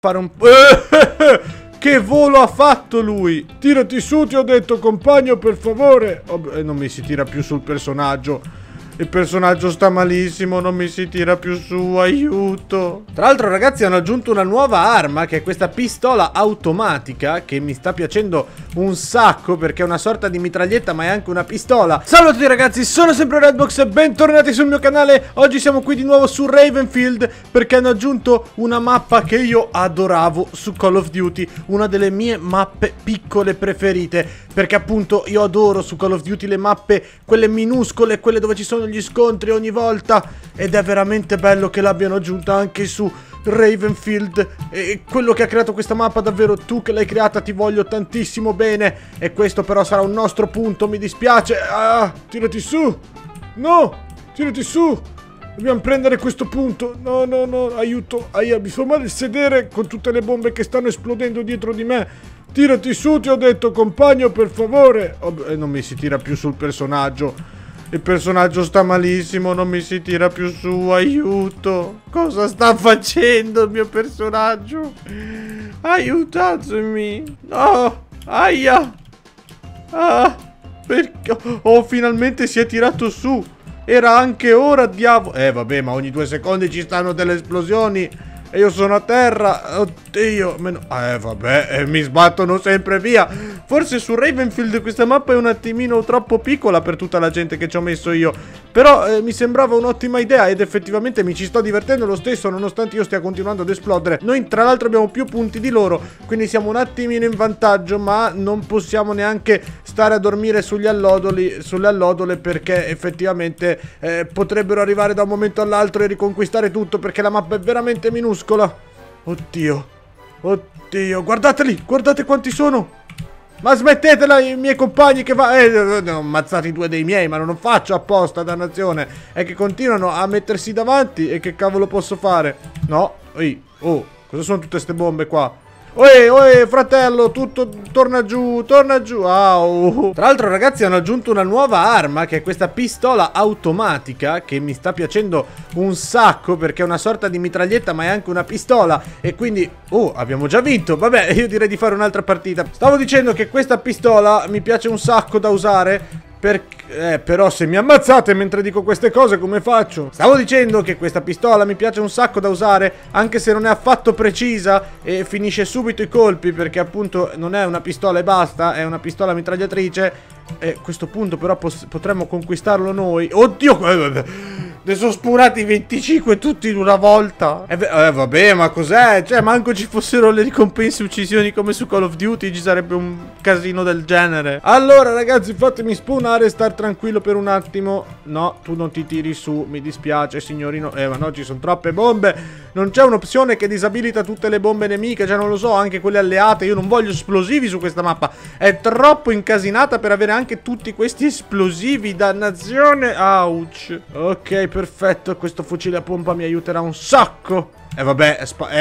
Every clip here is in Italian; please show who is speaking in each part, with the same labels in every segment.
Speaker 1: fare un... Che volo ha fatto lui? Tirati su, ti ho detto, compagno, per favore. Non mi si tira più sul personaggio. Il personaggio sta malissimo, non mi si tira più su, aiuto. Tra l'altro, ragazzi, hanno aggiunto una nuova arma, che è questa pistola automatica, che mi sta piacendo un sacco, perché è una sorta di mitraglietta, ma è anche una pistola. Salve a tutti, ragazzi, sono sempre Redbox e bentornati sul mio canale. Oggi siamo qui di nuovo su Ravenfield, perché hanno aggiunto una mappa che io adoravo su Call of Duty, una delle mie mappe piccole preferite, perché appunto io adoro su Call of Duty le mappe, quelle minuscole, quelle dove ci sono gli scontri ogni volta, ed è veramente bello che l'abbiano aggiunta anche su Ravenfield. E quello che ha creato questa mappa, davvero, tu che l'hai creata, ti voglio tantissimo bene. E questo però sarà un nostro punto, mi dispiace. Tirati su. No, tirati su. Dobbiamo prendere questo punto. No, no, no, aiuto. Mi fa male il sedere con tutte le bombe che stanno esplodendo dietro di me. Tirati su, ti ho detto, compagno, per favore. Non mi si tira più sul personaggio. Il personaggio sta malissimo, non mi si tira più su, aiuto. Cosa sta facendo il mio personaggio? Aiutatemi. No, aia. Perché? Oh, finalmente si è tirato su. Era anche ora, diavolo. Vabbè, ma ogni 2 secondi ci stanno delle esplosioni e io sono a terra. Oddio, vabbè, mi sbattono sempre via. Forse su Ravenfield questa mappa è un attimino troppo piccola per tutta la gente che ci ho messo io, però mi sembrava un'ottima idea ed effettivamente mi ci sto divertendo lo stesso, nonostante io stia continuando ad esplodere. Noi tra l'altro abbiamo più punti di loro, quindi siamo un attimino in vantaggio, ma non possiamo neanche stare a dormire sulle allodole, perché effettivamente potrebbero arrivare da un momento all'altro e riconquistare tutto, perché la mappa è veramente minuscola. Oddio, oddio, guardateli, guardate quanti sono. Ma smettetela, i miei compagni che ho ammazzati 2 dei miei, ma non lo faccio apposta, dannazione. È che continuano a mettersi davanti e che cavolo posso fare? No, cosa sono tutte ste bombe qua? Fratello, tutto torna giù, torna giù. Au. Tra l'altro, ragazzi, hanno aggiunto una nuova arma, che è questa pistola automatica, che mi sta piacendo un sacco, perché è una sorta di mitraglietta, ma è anche una pistola. E quindi, abbiamo già vinto. Vabbè, io direi di fare un'altra partita. Stavo dicendo che questa pistola mi piace un sacco da usare, però se mi ammazzate mentre dico queste cose, come faccio? Stavo dicendo che questa pistola mi piace un sacco da usare, anche se non è affatto precisa e finisce subito i colpi, perché appunto non è una pistola e basta, è una pistola mitragliatrice. E a questo punto però potremmo conquistarlo noi. Oddio, ne sono spurati 25 tutti in una volta. Vabbè, ma cos'è? Cioè, manco ci fossero le ricompense uccisioni come su Call of Duty, ci sarebbe un casino del genere. Allora, ragazzi, fatemi spawnare e star tranquillo per un attimo. No, tu non ti tiri su, mi dispiace, signorino. Ma no, ci sono troppe bombe. Non c'è un'opzione che disabilita tutte le bombe nemiche, cioè non lo so, anche quelle alleate. Io non voglio esplosivi su questa mappa. È troppo incasinata per avere anche tutti questi esplosivi, dannazione. Ouch. Ok, perfetto, questo fucile a pompa mi aiuterà un sacco. Vabbè,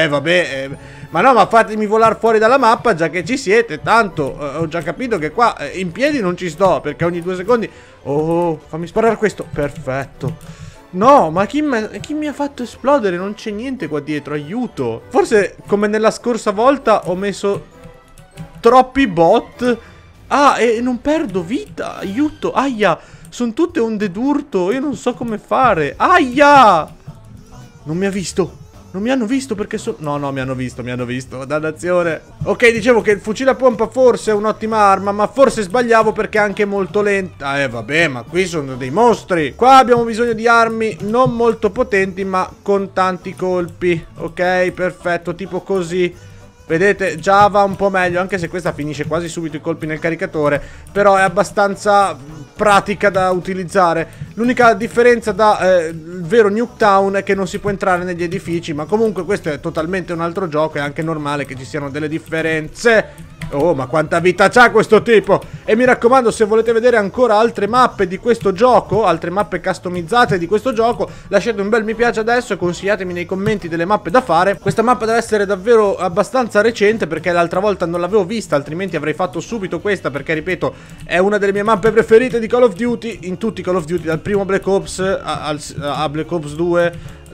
Speaker 1: ma no, ma fatemi volare fuori dalla mappa, già che ci siete. Tanto ho già capito che qua in piedi non ci sto, perché ogni 2 secondi... Oh, fammi sparare questo. Perfetto. No, ma chi mi ha fatto esplodere? Non c'è niente qua dietro, aiuto. Forse, come nella scorsa volta, ho messo troppi bot. E non perdo vita, aiuto. Aia, sono tutte onde d'urto, io non so come fare. Aia! Non mi ha visto. Non mi hanno visto perché sono... No, mi hanno visto, dannazione. Ok, dicevo che il fucile a pompa forse è un'ottima arma, ma forse sbagliavo perché è anche molto lenta. Vabbè, ma qui sono dei mostri. Qua abbiamo bisogno di armi non molto potenti, ma con tanti colpi. Ok, perfetto, tipo così. Vedete, già va un po' meglio, anche se questa finisce quasi subito i colpi nel caricatore, però è abbastanza pratica da utilizzare. L'unica differenza da il vero Nuketown è che non si può entrare negli edifici, ma comunque questo è totalmente un altro gioco, è anche normale che ci siano delle differenze. Oh, ma quanta vita c'ha questo tipo! E mi raccomando, se volete vedere ancora altre mappe di questo gioco, altre mappe customizzate di questo gioco, lasciate un bel mi piace adesso e consigliatemi nei commenti delle mappe da fare. Questa mappa deve essere davvero abbastanza recente, perché l'altra volta non l'avevo vista, altrimenti avrei fatto subito questa, perché ripeto, è una delle mie mappe preferite di Call of Duty, in tutti i Call of Duty, dal primo Black Ops a Black Ops 2,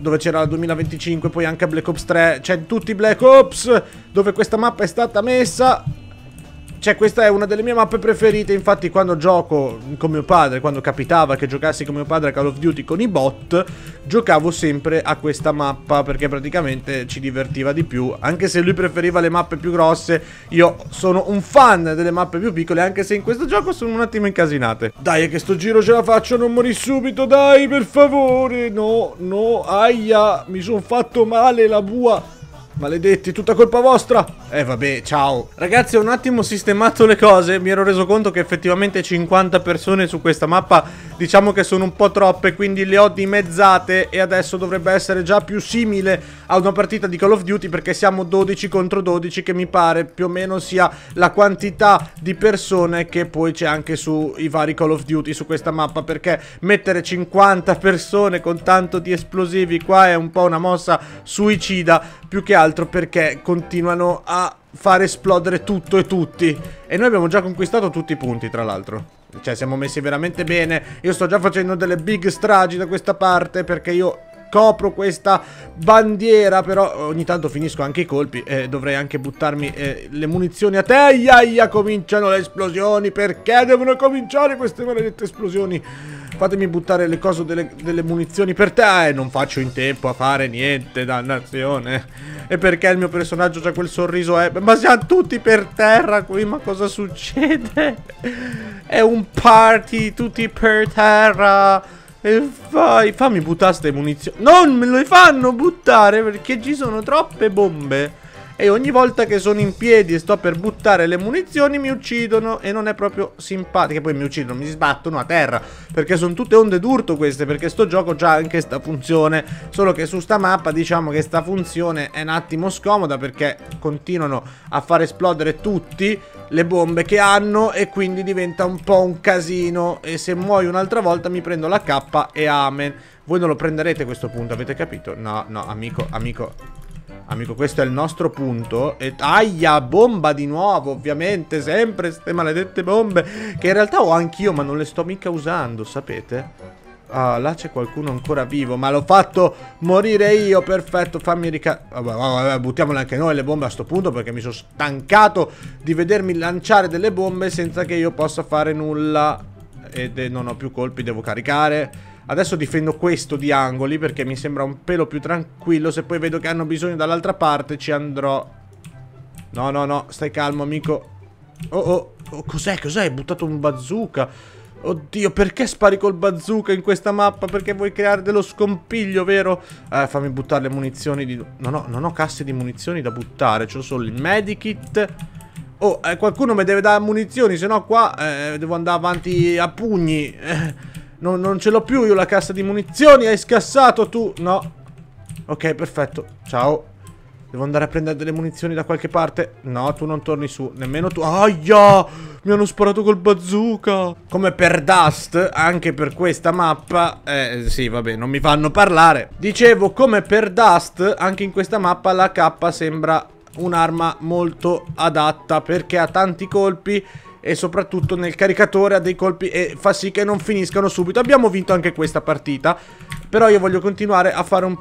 Speaker 1: dove c'era la 2025, poi anche Black Ops 3, c'è tutti i Black Ops, dove questa mappa è stata messa. Cioè, questa è una delle mie mappe preferite. Infatti quando gioco con mio padre, quando capitava che giocassi con mio padre a Call of Duty con i bot, giocavo sempre a questa mappa, perché praticamente ci divertiva di più. Anche se lui preferiva le mappe più grosse, io sono un fan delle mappe più piccole, anche se in questo gioco sono un attimo incasinate. Dai, che sto giro ce la faccio, non morì subito, dai, per favore. No, no, aia, mi sono fatto male la bua. Maledetti, tutta colpa vostra. Vabbè, ciao. Ragazzi, ho un attimo sistemato le cose. Mi ero reso conto che effettivamente 50 persone su questa mappa, diciamo che sono un po' troppe, quindi le ho dimezzate e adesso dovrebbe essere già più simile a una partita di Call of Duty, perché siamo 12 contro 12, che mi pare più o meno sia la quantità di persone che poi c'è anche sui vari Call of Duty su questa mappa, perché mettere 50 persone con tanto di esplosivi qua è un po' una mossa suicida, più che altro perché continuano a far esplodere tutto e tutti. E noi abbiamo già conquistato tutti i punti, tra l'altro. Cioè, siamo messi veramente bene. Io sto già facendo delle big stragi da questa parte, perché io copro questa bandiera. Però ogni tanto finisco anche i colpi. Dovrei anche buttarmi le munizioni a te. Aia, cominciano le esplosioni. Perché devono cominciare queste maledette esplosioni? Fatemi buttare le cose delle munizioni per te. Non faccio in tempo a fare niente, dannazione. E perché il mio personaggio c'ha quel sorriso? Ma siamo tutti per terra qui. Ma cosa succede? È un party, tutti per terra. E vai, fammi buttare ste munizioni. Non me le fanno buttare perché ci sono troppe bombe. E ogni volta che sono in piedi e sto per buttare le munizioni mi uccidono. E non è proprio simpatico. Poi mi uccidono, mi sbattono a terra, perché sono tutte onde d'urto queste. Perché sto gioco c'ha anche sta funzione. Solo che su sta mappa diciamo che sta funzione è un attimo scomoda, perché continuano a far esplodere tutti le bombe che hanno, e quindi diventa un po' un casino. E se muoio un'altra volta mi prendo la K e amen. Voi non lo prenderete a questo punto, avete capito? No, no, amico, questo è il nostro punto. E aia, bomba di nuovo, ovviamente. Sempre ste maledette bombe, che in realtà ho anch'io, ma non le sto mica usando, sapete? Ah, là c'è qualcuno ancora vivo, ma l'ho fatto morire io. Perfetto, fammi vabbè, buttiamole anche noi le bombe a sto punto, perché mi sono stancato di vedermi lanciare delle bombe senza che io possa fare nulla. Ed non ho più colpi, devo caricare. Adesso difendo questo di angoli, perché mi sembra un pelo più tranquillo. Se poi vedo che hanno bisogno dall'altra parte ci andrò. No, no, no, stai calmo, amico. Oh, cos'è? Hai buttato un bazooka? Oddio, perché spari col bazooka in questa mappa? Perché vuoi creare dello scompiglio, vero? Fammi buttare le munizioni di... Non ho casse di munizioni da buttare. C'ho solo il medikit. Oh, qualcuno mi deve dare munizioni, se no qua devo andare avanti a pugni. Non ce l'ho più io la cassa di munizioni. Hai scassato tu? No. Ok, perfetto. Ciao. Devo andare a prendere delle munizioni da qualche parte. No, tu non torni su. Nemmeno tu. Aia! Mi hanno sparato col bazooka. Come per Dust, anche per questa mappa. Sì, vabbè, non mi fanno parlare. Dicevo, come per Dust, anche in questa mappa la K sembra un'arma molto adatta, perché ha tanti colpi. E soprattutto nel caricatore ha dei colpi e fa sì che non finiscano subito. Abbiamo vinto anche questa partita, però io voglio continuare a fare un...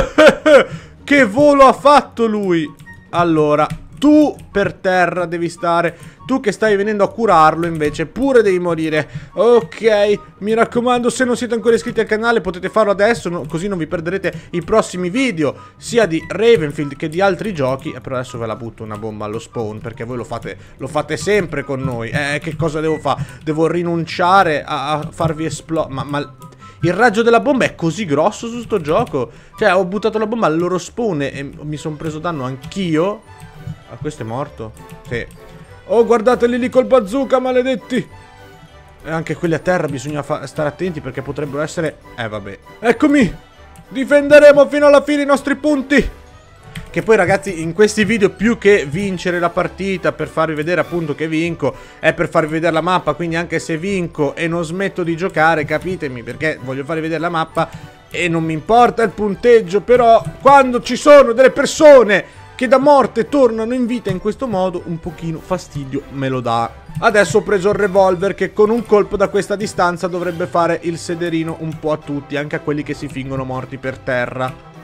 Speaker 1: Che volo ha fatto lui? Allora, tu per terra devi stare. Tu che stai venendo a curarlo invece pure devi morire. Ok, mi raccomando, se non siete ancora iscritti al canale potete farlo adesso, così non vi perderete i prossimi video, sia di Ravenfield che di altri giochi. Però adesso ve la butto una bomba allo spawn, perché voi lo fate sempre con noi. Che cosa devo fare? Devo rinunciare a farvi esplodere. Ma il raggio della bomba è così grosso su sto gioco? Cioè, ho buttato la bomba al loro spawn e mi sono preso danno anch'io. Ah, questo è morto? Sì. Oh, guardateli lì col bazooka, maledetti. E anche quelli a terra bisogna stare attenti, perché potrebbero essere... vabbè. Eccomi. Difenderemo fino alla fine i nostri punti. Che poi, ragazzi, in questi video, più che vincere la partita per farvi vedere appunto che vinco, è per farvi vedere la mappa. Quindi anche se vinco e non smetto di giocare, capitemi, perché voglio farvi vedere la mappa e non mi importa il punteggio. Però quando ci sono delle persone che da morte tornano in vita in questo modo, un pochino fastidio me lo dà. Adesso ho preso il revolver, che con un colpo da questa distanza dovrebbe fare il sederino un po' a tutti, anche a quelli che si fingono morti per terra.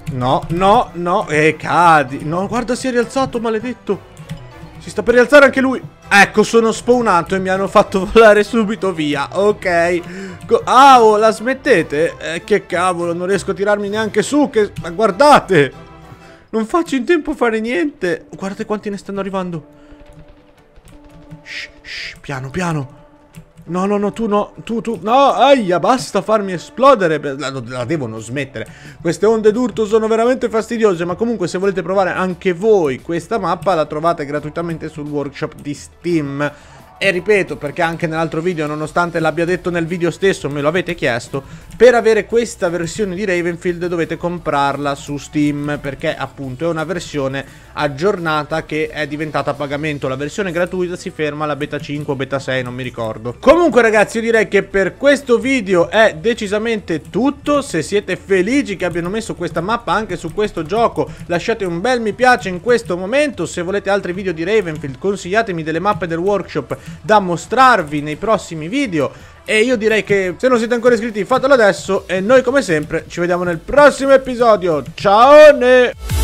Speaker 1: No, no, no, cadi. No, guarda, si è rialzato, maledetto. Si sta per rialzare anche lui. Ecco, sono spawnato e mi hanno fatto volare subito via. Ok. Oh, la smettete? Che cavolo, non riesco a tirarmi neanche su. Ma guardate, non faccio in tempo a fare niente. Guardate quanti ne stanno arrivando. Shh, shh, piano, piano. No, no, no, tu no, tu, no, aia, basta farmi esplodere, la devono smettere. Queste onde d'urto sono veramente fastidiose, ma comunque se volete provare anche voi questa mappa la trovate gratuitamente sul workshop di Steam. E ripeto, perché anche nell'altro video, nonostante l'abbia detto nel video stesso, me lo avete chiesto, per avere questa versione di Ravenfield dovete comprarla su Steam, perché appunto è una versione aggiornata che è diventata a pagamento. La versione gratuita si ferma alla beta 5 o beta 6, non mi ricordo. Comunque ragazzi, io direi che per questo video è decisamente tutto. Se siete felici che abbiano messo questa mappa anche su questo gioco, lasciate un bel mi piace in questo momento. Se volete altri video di Ravenfield, consigliatemi delle mappe del workshop da mostrarvi nei prossimi video. E io direi che se non siete ancora iscritti fatelo adesso. E noi come sempre ci vediamo nel prossimo episodio. Ciao!